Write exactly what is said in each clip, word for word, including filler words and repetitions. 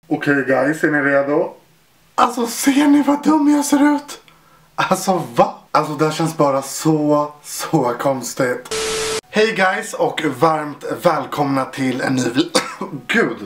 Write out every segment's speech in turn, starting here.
Okej okay guys, är ni redo? Alltså ser ni vad dum jag ser ut? Alltså va? Alltså det här känns bara så, så konstigt. Hej guys och varmt välkomna till en ny video. Gud.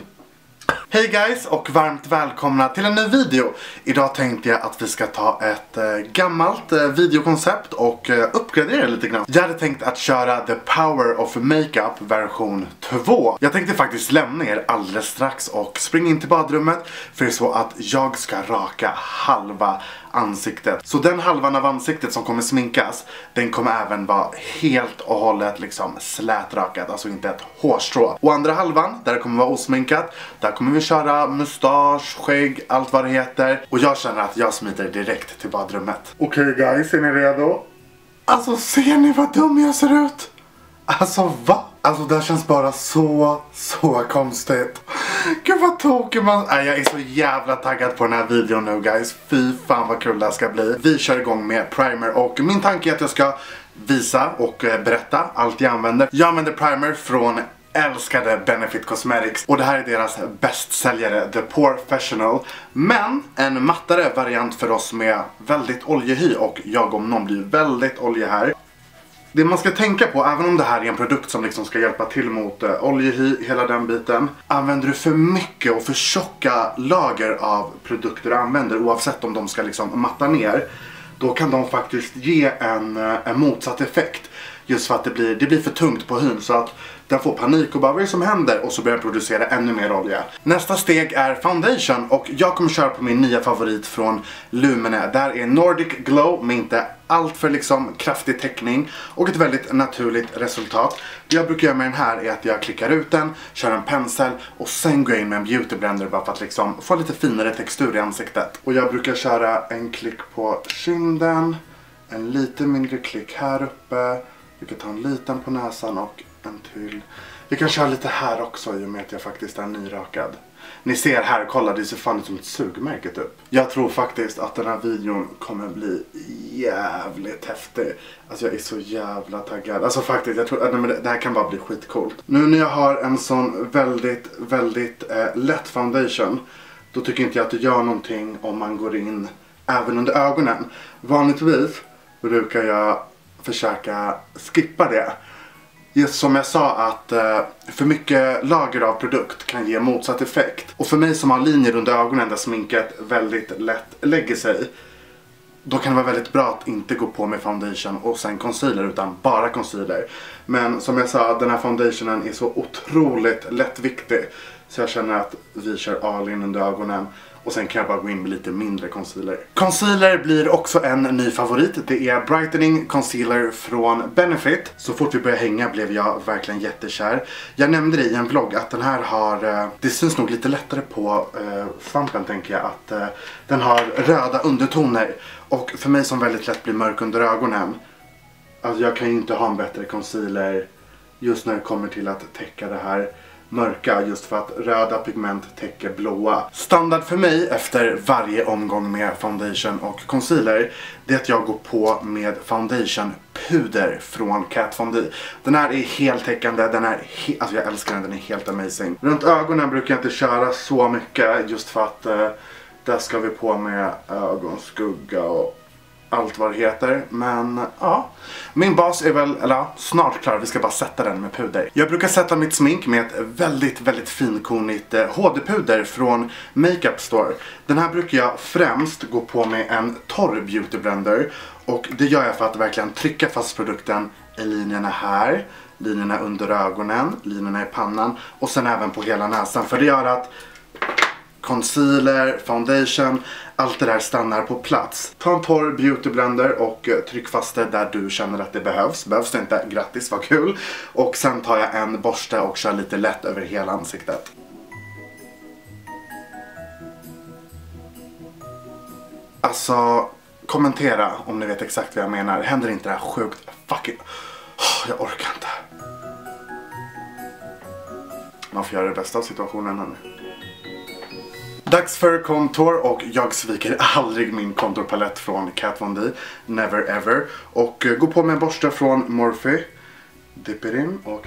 Hej guys och varmt välkomna till en ny video. Idag tänkte jag att vi ska ta ett eh, gammalt eh, videokoncept och eh, uppgradera lite grann. Jag hade tänkt att köra The Power of Makeup version två. Jag tänkte faktiskt lämna er alldeles strax och springa in till badrummet. För det är så att jag ska raka halva ansiktet. Så den halvan av ansiktet som kommer sminkas, den kommer även vara helt och hållet liksom slätrakad, alltså inte ett hårstrå. Och andra halvan, där det kommer vara osminkat, där kommer vi köra mustasch, skägg, allt vad det heter. Och jag känner att jag smiter direkt till badrummet. Okej okay guys, är ni redo? Alltså ser ni vad dum jag ser ut? Alltså va? Alltså det här känns bara så, så konstigt. Gud vad tokig man... Nej, jag är så jävla taggad på den här videon nu guys. Fy fan vad kul det här ska bli. Vi kör igång med primer och min tanke är att jag ska visa och berätta allt jag använder. Jag använder primer från älskade Benefit Cosmetics. Och det här är deras bästsäljare, The Porefessional. Men en mattare variant för oss med väldigt oljehy. Och jag om någon blir väldigt olje här. Det man ska tänka på, även om det här är en produkt som liksom ska hjälpa till mot uh, oljehy, hela den biten. Använder du för mycket och för tjocka lager av produkter du använder, oavsett om de ska liksom matta ner, då kan de faktiskt ge en, uh, en motsatt effekt. Just för att det blir, det blir för tungt på hyn så att den får panik och bara vad är det som händer? Och så börjar den producera ännu mer olja. Nästa steg är foundation och jag kommer köra på min nya favorit från Lumene. Där är Nordic Glow med inte allt för liksom kraftig täckning och ett väldigt naturligt resultat. Det jag brukar göra med den här är att jag klickar ut den, kör en pensel och sen går jag in med en beauty blender bara för att liksom få lite finare textur i ansiktet. Och jag brukar köra en klick på kinden, en lite mindre klick här uppe. Vi kan ta en liten på näsan och en till. Vi kan köra lite här också i och med att jag faktiskt är nyrakad. Ni ser här, kolla, det ser fan ut som ett sugmärke upp. Jag tror faktiskt att den här videon kommer bli jävligt häftig. Alltså jag är så jävla taggad. Alltså faktiskt, jag tror att det här kan bara bli skitcoolt. Nu när jag har en sån väldigt, väldigt eh, lätt foundation, då tycker inte jag att det gör någonting om man går in även under ögonen. Vanligtvis brukar jag försöka skippa det. Just som jag sa att eh, för mycket lager av produkt kan ge motsatt effekt. Och för mig som har linjer under ögonen där sminket väldigt lätt lägger sig, då kan det vara väldigt bra att inte gå på med foundation och sen concealer utan bara concealer. Men som jag sa, den här foundationen är så otroligt lättviktig. Så jag känner att vi kör all in under ögonen. Och sen kan jag bara gå in med lite mindre concealer. Concealer blir också en ny favorit. Det är Brightening Concealer från Benefit. Så fort vi började hänga blev jag verkligen jättekär. Jag nämnde det i en vlogg att den här har... Det syns nog lite lättare på eh, svampen tänker jag. Att eh, den har röda undertoner. Och för mig som väldigt lätt blir mörk under ögonen. Alltså jag kan ju inte ha en bättre concealer just när det kommer till att täcka det här mörka, just för att röda pigment täcker blåa. Standard för mig efter varje omgång med foundation och concealer, det är att jag går på med foundation puder från Kat Von D. Den här är heltäckande, den är he alltså jag älskar den, den är helt amazing. Runt ögonen brukar jag inte köra så mycket just för att eh, där ska vi på med ögonskugga och allt vad det heter. Men ja, min bas är väl, eller ja, snart klar. Vi ska bara sätta den med puder. Jag brukar sätta mitt smink med ett väldigt, väldigt finkornigt eh, H D-puder från Makeup Store. Den här brukar jag främst gå på med en torr beauty blender. Och det gör jag för att verkligen trycka fast produkten i linjerna här, linjerna under ögonen, linjerna i pannan och sen även på hela näsan. För det gör att concealer, foundation, allt det där stannar på plats. Ta en torr beauty blender och tryck fast det där du känner att det behövs. Behövs det inte, grattis, vad kul. Och sen tar jag en borste och kör lite lätt över hela ansiktet. Alltså, kommentera om ni vet exakt vad jag menar. Händer inte det här sjukt fucking... Oh, jag orkar inte. Man får göra det bästa av situationen nu. Dags för contour och jag sviker aldrig min contourpalett från Kat Von D. Never ever. Och uh, gå på med en borste från Morphe. Dipper in och...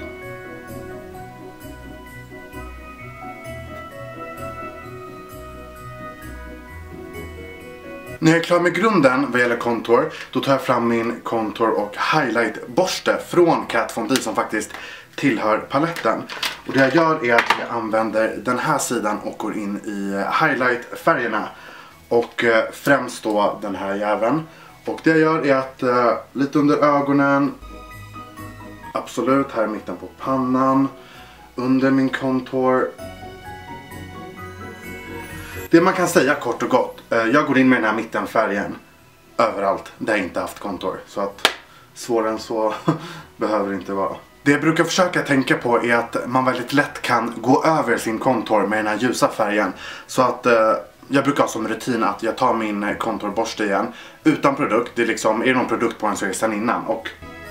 När jag är klar med grunden vad gäller contour, då tar jag fram min contour och highlight borste från Kat Von D som faktiskt tillhör paletten. Och det jag gör är att jag använder den här sidan och går in i highlight-färgerna. Och eh, främst då den här jäveln. Och det jag gör är att eh, lite under ögonen, absolut här i mitten på pannan, under min contour. Det man kan säga kort och gott, eh, jag går in med den här mittenfärgen överallt där jag inte haft contour. Så att svårare än så behöver det inte vara. Det jag brukar försöka tänka på är att man väldigt lätt kan gå över sin contour med den här ljusa färgen. Så att eh, jag brukar ha som rutin att jag tar min contourborste igen utan produkt. Det är liksom, är det någon produkt på den så är det sen innan. Och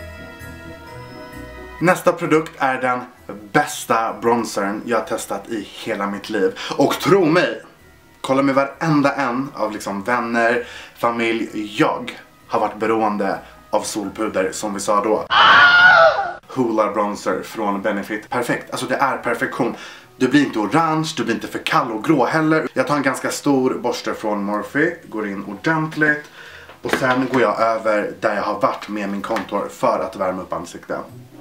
nästa produkt är den bästa bronzern jag har testat i hela mitt liv. Och tro mig, kolla med varenda en av liksom vänner, familj, jag har varit beroende av solpuder som vi sa då. Hoola bronzer från Benefit. Perfekt, alltså det är perfektion. Du blir inte orange, du blir inte för kall och grå heller. Jag tar en ganska stor borste från Morphe, går in ordentligt. Och sen går jag över där jag har varit med min contour för att värma upp ansiktet.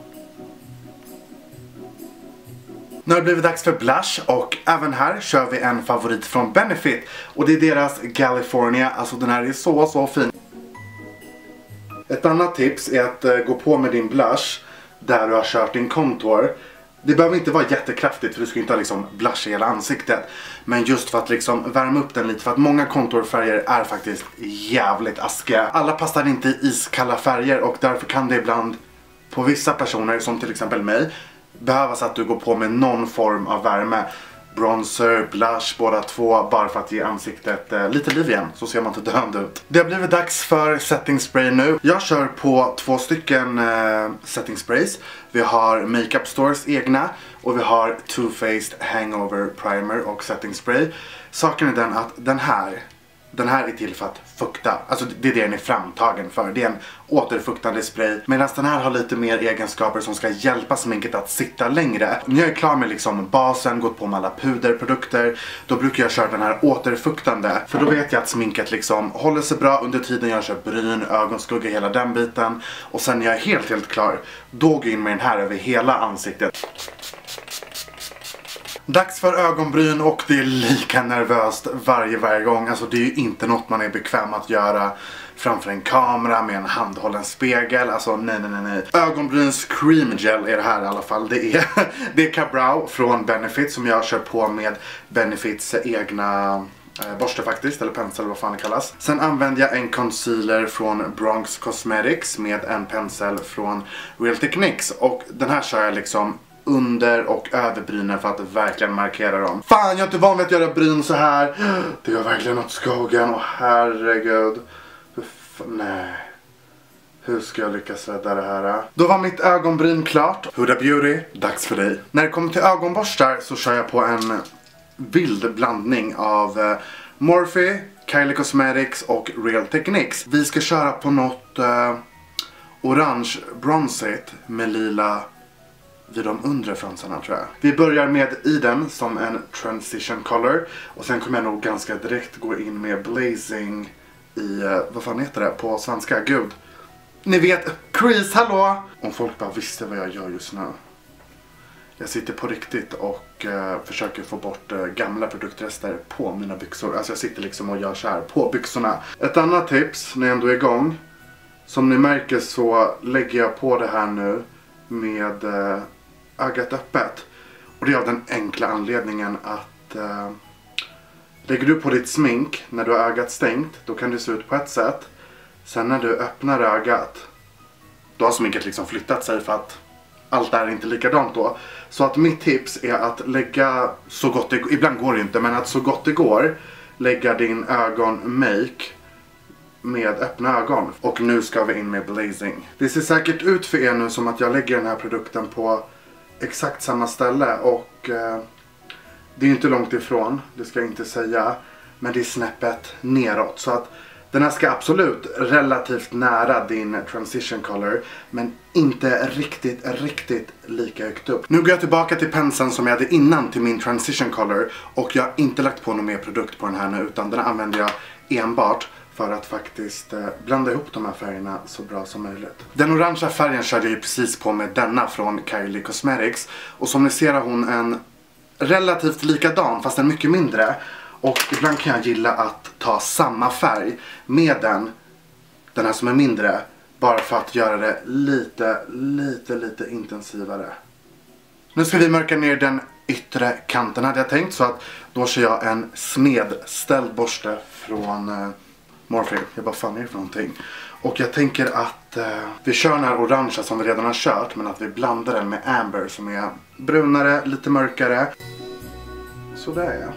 Nu har det blivit dags för blush och även här kör vi en favorit från Benefit. Och det är deras California, alltså den här är så så fin. Ett annat tips är att uh, gå på med din blush där du har kört din contour. Det behöver inte vara jättekraftigt för du ska inte ha liksom blush i hela ansiktet. Men just för att liksom värma upp den lite, för att många contourfärger är faktiskt jävligt askiga. Alla passar inte i iskalla färger och därför kan det ibland på vissa personer, som till exempel mig, behövas att du går på med någon form av värme. Bronzer, blush, båda två, bara för att ge ansiktet eh, lite liv igen, så ser man inte dömd ut. Det har blivit dags för setting spray nu. Jag kör på två stycken eh, setting sprays. Vi har Makeup Stores egna och vi har Too Faced Hangover Primer och setting spray. Saken är den att den här Den här är till för att fukta. Alltså det är det den är framtagen för. Det är en återfuktande spray. Medan den här har lite mer egenskaper som ska hjälpa sminket att sitta längre. När jag är klar med liksom basen, gått på med alla puderprodukter, då brukar jag köra den här återfuktande. För då vet jag att sminket liksom håller sig bra under tiden jag kör bryn, ögonskugga, hela den biten. Och sen när jag är helt helt klar, då går jag in med den här över hela ansiktet. Dags för ögonbryn och det är lika nervöst varje varje gång. Alltså det är ju inte något man är bekväm att göra framför en kamera med en handhållen spegel. Alltså nej nej nej nej. Ögonbryns cream gel är det här i alla fall. Det är, det är Ka-Brow från Benefit som jag kör på med Benefits egna eh, borste faktiskt. Eller pensel, vad fan det kallas. Sen använder jag en concealer från Bronx Cosmetics med en pensel från Real Techniques. Och den här kör jag liksom under och över brynen för att verkligen markera dem. Fan, jag är inte van vid att göra bryn så här. Det gör verkligen åt skogen. Och herregud. Nej. Hur ska jag lyckas rädda det här? Då var mitt ögonbryn klart. Huda Beauty, dags för dig. När det kommer till ögonborstar så kör jag på en vild blandning av uh, Morphe, Kylie Cosmetics och Real Techniques. Vi ska köra på något uh, orange bronzigt med lila vid de undre fransarna tror jag. Vi börjar med Eden som en transition color. Och sen kommer jag nog ganska direkt gå in med blazing i, vad fan heter det på svenska? Gud. Ni vet, crease, hallå! Om folk bara visste vad jag gör just nu. Jag sitter på riktigt och uh, försöker få bort uh, gamla produktrester på mina byxor. Alltså jag sitter liksom och gör så här på byxorna. Ett annat tips när jag ändå är igång. Som ni märker så lägger jag på det här nu med uh, ögat öppet. Och det är av den enkla anledningen att uh, lägger du på ditt smink när du har ögat stängt, då kan det se ut på ett sätt. Sen när du öppnar ögat, då har sminket liksom flyttat sig för att allt är inte likadant då. Så att mitt tips är att lägga så gott det går, ibland går det inte, men att så gott det går lägga din ögonmake med öppna ögon. Och nu ska vi in med blazing. Det ser säkert ut för er nu som att jag lägger den här produkten på exakt samma ställe och eh, det är ju inte långt ifrån, det ska jag inte säga, men det är snäppet neråt. Så att den här ska absolut relativt nära din transition color, men inte riktigt, riktigt lika högt upp. Nu går jag tillbaka till penseln som jag hade innan till min transition color och jag har inte lagt på någon mer produkt på den här nu, utan den använder jag enbart för för att faktiskt eh, blanda ihop de här färgerna så bra som möjligt. Den orangea färgen körde jag ju precis på med denna från Kylie Cosmetics. Och som ni ser har hon en relativt likadan fast en mycket mindre. Och ibland kan jag gilla att ta samma färg med den, den här som är mindre. Bara för att göra det lite, lite, lite intensivare. Nu ska vi mörka ner den yttre kanten hade jag tänkt. Så att då kör jag en snedställd borste från eh, Morphe. Jag bara fan är det för någonting. Och jag tänker att eh, vi kör den här orangea som vi redan har kört. Men att vi blandar den med amber som är brunare, lite mörkare. Så där ja.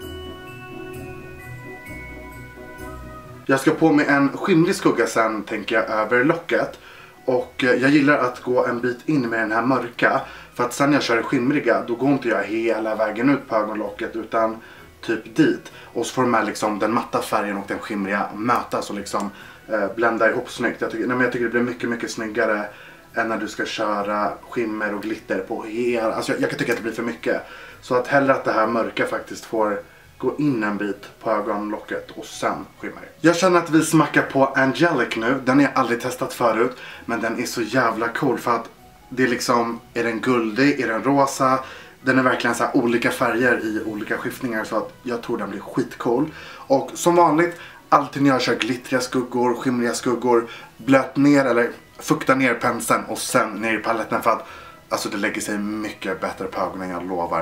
Jag ska på med en skimrig skugga sen tänker jag över locket. Och eh, jag gillar att gå en bit in med den här mörka. För att sen när jag kör det skimriga då går inte jag hela vägen ut på ögonlocket utan typ dit. Och så får de här liksom den matta färgen och den skimriga mötas och liksom eh, blända ihop snyggt. Jag tycker, nej, men jag tycker det blir mycket mycket snyggare än när du ska köra skimmer och glitter på hela. Alltså jag, jag kan tycka att det blir för mycket. Så att hellre att det här mörka faktiskt får gå in en bit på ögonlocket och sen skimmer. Jag känner att vi smackar på Angelic nu. Den har jag aldrig testat förut. Men den är så jävla cool för att det är liksom, är den guldig, är den rosa? Den är verkligen så här olika färger i olika skiftningar så att jag tror den blir skitcool. Och som vanligt, alltid när jag kör glittriga skuggor, skimriga skuggor, blöt ner eller fukta ner penseln och sen ner i paletten för att alltså det lägger sig mycket bättre på ögonen, jag lovar.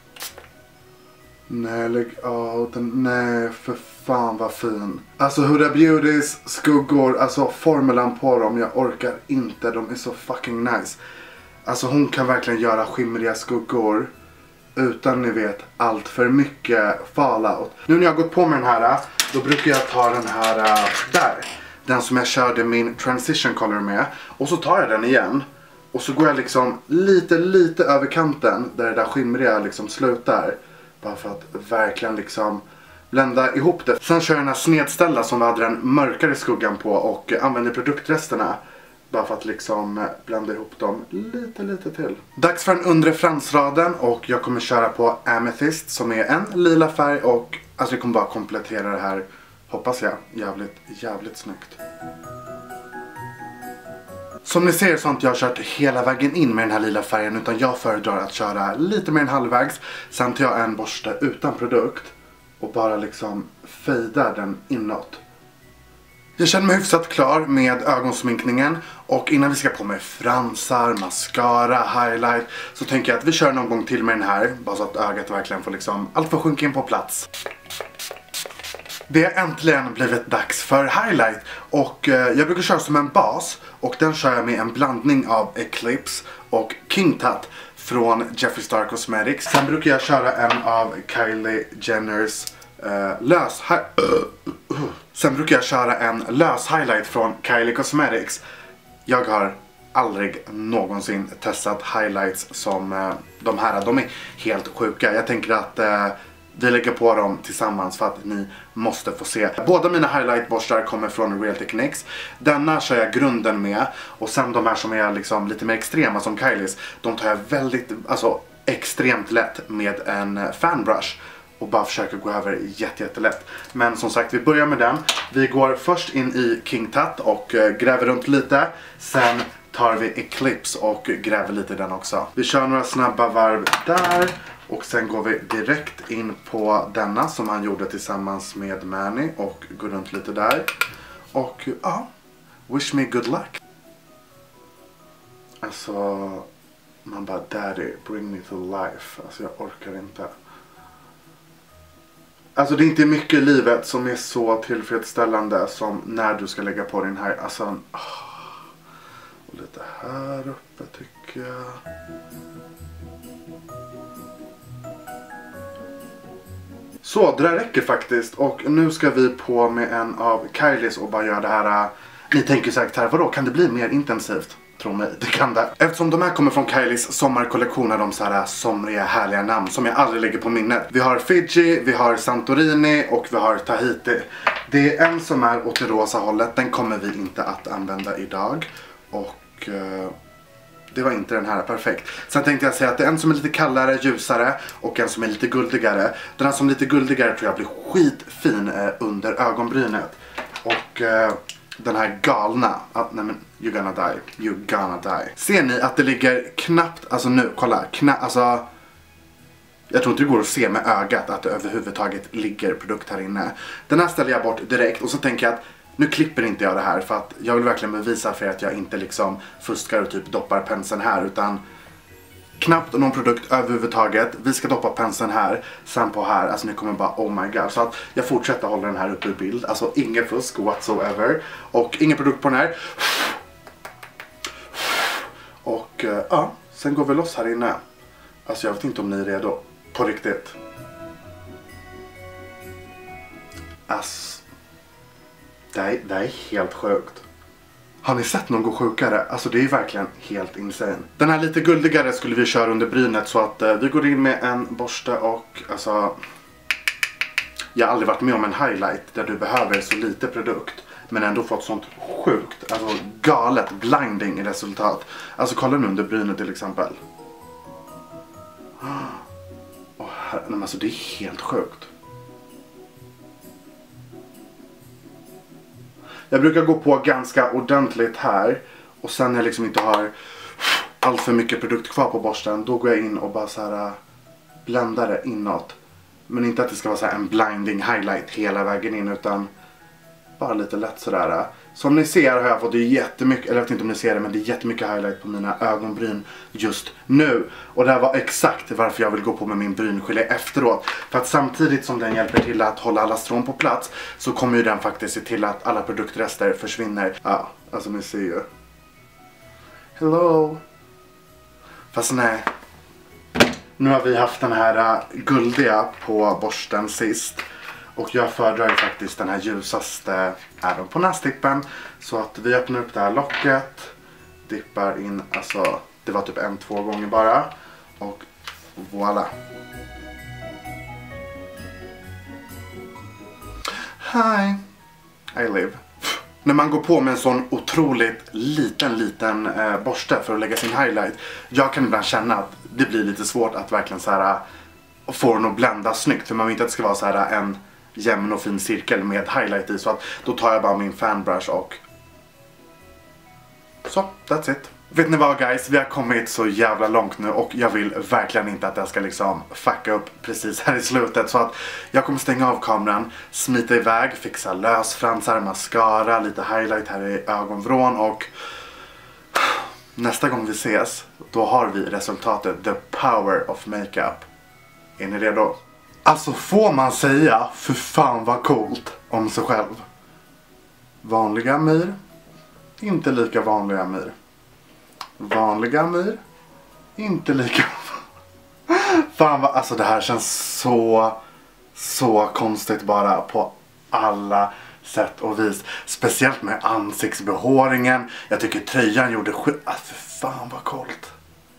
Nej, lägg av den. Nej, för fan vad fin. Alltså Huda Beautys skuggor, alltså formulan på dem, jag orkar inte. De är så fucking nice. Alltså hon kan verkligen göra skimriga skuggor utan ni vet allt för mycket fallout. Nu när jag har gått på med den här, då brukar jag ta den här där. Den som jag körde min transition color med. Och så tar jag den igen. Och så går jag liksom lite, lite över kanten där det där skimriga liksom slutar. Bara för att verkligen liksom blända ihop det. Sen kör jag den här snedställda som vi hade den mörkare skuggan på och använder produktresterna. Bara för att liksom blanda ihop dem lite, lite till. Dags för den undre fransraden och jag kommer köra på Amethyst som är en lila färg och alltså vi kommer bara komplettera det här, hoppas jag, jävligt, jävligt snyggt. Som ni ser så har inte jag kört hela vägen in med den här lila färgen utan jag föredrar att köra lite mer än halvvägs. Sen tar jag en borste utan produkt och bara liksom fejdar den inåt. Jag känner mig hyfsat klar med ögonsminkningen och innan vi ska på med fransar, mascara, highlight så tänker jag att vi kör någon gång till med den här bara så att ögat verkligen får liksom allt får sjunka in på plats. Det har äntligen blivit dags för highlight och eh, jag brukar köra som en bas och den kör jag med en blandning av Eclipse och King Tut från Jeffree Star Cosmetics. Sen brukar jag köra en av Kylie Jenners eh, lös uh, uh. Sen brukar jag köra en lös highlight från Kylie Cosmetics. Jag har aldrig någonsin testat highlights som eh, de här. De är helt sjuka. Jag tänker att eh, vi lägger på dem tillsammans för att ni måste få se. Båda mina highlightborstar kommer från Real Techniques. Denna kör jag grunden med. Och sen de här som är liksom lite mer extrema som Kylies. De tar jag väldigt, alltså extremt lätt med en fanbrush. Och bara försöker gå över jätte, jättelätt. Men som sagt, vi börjar med den. Vi går först in i King Tut och gräver runt lite. Sen tar vi Eclipse och gräver lite i den också. Vi kör några snabba varv där. Och sen går vi direkt in på denna som han gjorde tillsammans med Manny och går runt lite där. Och ja, wish me good luck. Alltså, man bara daddy, bring me to life. Alltså jag orkar inte. Alltså det är inte mycket i livet som är så tillfredsställande som när du ska lägga på din här. Alltså, oh. Och lite här uppe tycker jag. Så, det där räcker faktiskt. Och nu ska vi på med en av Kylies och bara göra det här. Uh, ni tänker säkert här, vadå? Kan det bli mer intensivt? Tro mig, det kan det. Eftersom de här kommer från Kylies sommarkollektion har de så här somriga härliga namn som jag aldrig lägger på minnet. Vi har Fiji, vi har Santorini och vi har Tahiti. Det är en som är åt det rosa hållet, den kommer vi inte att använda idag. Och uh, det var inte den här, perfekt. Sen tänkte jag säga att det är en som är lite kallare, ljusare och en som är lite guldigare. Den här som är lite guldigare tror jag blir skitfin uh, under ögonbrynet. och uh, den här galna, ah, nej men you're gonna die, you're gonna die. Ser ni att det ligger knappt, alltså nu, kolla, knappt, alltså jag tror inte det går att se med ögat att det överhuvudtaget ligger produkt här inne. Den här ställer jag bort direkt och så tänker jag att nu klipper inte jag det här för att jag vill verkligen bevisa för er att jag inte liksom fuskar och typ doppar penseln här, utan knappt någon produkt överhuvudtaget. Vi ska doppa penseln här, sen på här, alltså ni kommer bara oh my god. Så att jag fortsätter hålla den här uppe i bild, alltså ingen fusk whatsoever och ingen produkt på den här. Och uh, ja, sen går vi loss här inne. Alltså jag vet inte om ni är redo. På riktigt. Alltså, det är, det är helt sjukt. Har ni sett någon gå sjukare? Alltså det är verkligen helt insane. Den här lite guldigare skulle vi köra under brynet så att uh, vi går in med en borste och alltså... Jag har aldrig varit med om en highlight där du behöver så lite produkt men ändå fått sånt sjukt, alltså galet blinding resultat. Alltså kolla nu under brynet till exempel. Oh, här, men alltså det är helt sjukt. Jag brukar gå på ganska ordentligt här och sen när jag liksom inte har allt för mycket produkt kvar på borsten, då går jag in och bara så här bländar det inåt. Men inte att det ska vara så här en blinding highlight hela vägen in, utan bara lite lätt sådär. Som ni ser har jag fått jättemycket, eller jag vet inte om ni ser det, men det är jättemycket highlight på mina ögonbryn just nu. Och det här var exakt varför jag vill gå på med min bryngelé efteråt. För att samtidigt som den hjälper till att hålla alla strån på plats så kommer ju den faktiskt se till att alla produktrester försvinner. Ja, alltså ni ser ju. Hello. Fast nej. Nu har vi haft den här guldiga på borsten sist. Och jag föredrar ju faktiskt den här ljusaste även på nästippen. Så att vi öppnar upp det här locket. Dippar in, alltså det var typ en, två gånger bara. Och voilà. Hi, I live. När man går på med en sån otroligt liten, liten eh, borste för att lägga sin highlight. Jag kan ibland känna att det blir lite svårt att verkligen så här få den att blända snyggt. För man vill inte att det ska vara så här en jämn och fin cirkel med highlight i, så att då tar jag bara min fanbrush och så, that's it. Vet ni vad guys, vi har kommit så jävla långt nu och jag vill verkligen inte att jag ska liksom fucka upp precis här i slutet, så att jag kommer stänga av kameran, smita iväg, fixa lösfransar, mascara, lite highlight här i ögonvrån och nästa gång vi ses, då har vi resultatet, the power of makeup. Är ni redo? Alltså får man säga, för fan vad coolt om sig själv. Vanliga Amir, inte lika vanliga Amir. Vanliga Amir, inte lika... Fan vad, alltså det här känns så, så konstigt bara på alla sätt och vis. Speciellt med ansiktsbehåringen. Jag tycker tröjan gjorde skit... Alltså för fan vad coolt.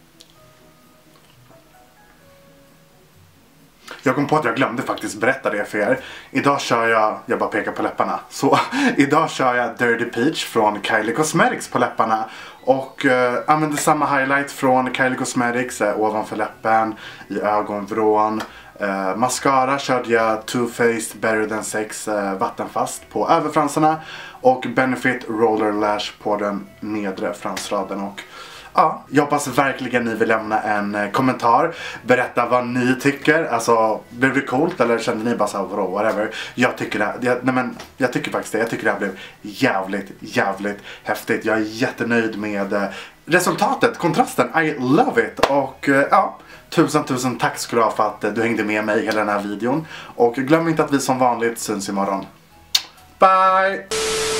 Jag kom på att jag glömde faktiskt berätta det för er. Idag kör jag, jag bara pekar på läpparna. Så idag kör jag Dirty Peach från Kylie Cosmetics på läpparna. Och eh, använder samma highlight från Kylie Cosmetics eh, ovanför läppen, i ögonvrån. Eh, mascara körde jag Too Faced Better Than Sex eh, vattenfast på överfransarna. Och Benefit Roller Lash på den nedre fransraden. Och ja, jag hoppas verkligen ni vill lämna en eh, kommentar. Berätta vad ni tycker. Alltså, blev det coolt eller kände ni bara så här, whatever. Jag tycker det, jag, nej men, jag tycker faktiskt det. Jag tycker det här blev jävligt, jävligt häftigt. Jag är jättenöjd med eh, resultatet, kontrasten. I love it. Och eh, ja, tusen, tusen tack ska du ha för att eh, du hängde med mig i hela den här videon. Och glöm inte att vi som vanligt syns imorgon. Bye!